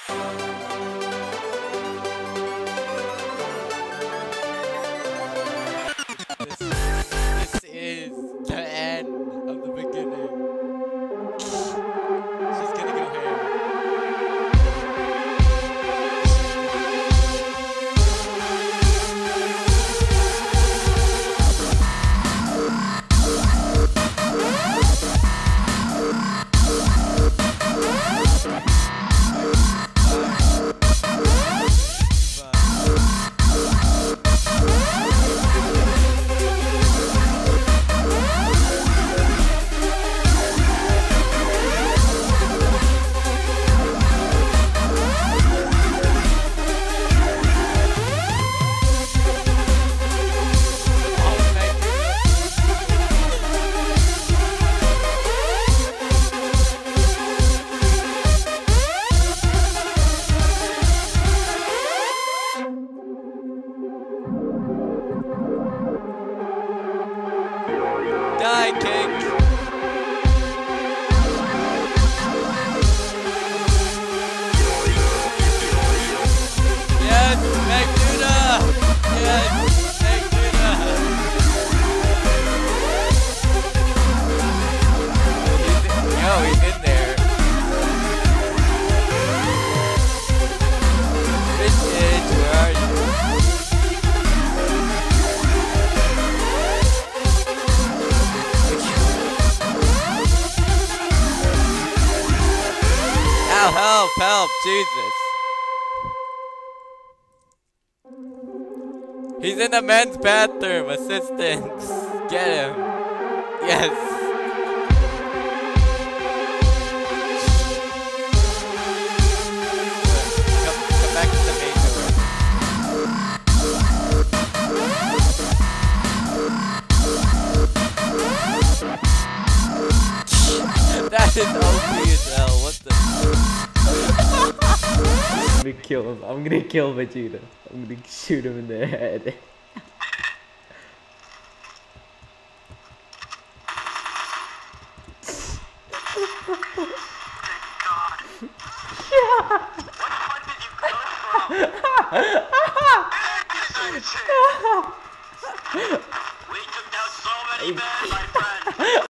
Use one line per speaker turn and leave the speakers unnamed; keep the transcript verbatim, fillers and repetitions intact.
This, this is the end of the beginning. She's gonna go here. Die, King! Yes, Magduda! Yes, Magduda! He's in, yo, he's in there. Vintage, where are you? Ow, help, help, Jesus. He's in the men's bathroom, assistants. Get him. Yes. Come, come back to the main door. That is O P as hell, what the?
I'm gonna kill him. I'm gonna kill Vegeta. I'm gonna shoot him in the head.
We took down so many bad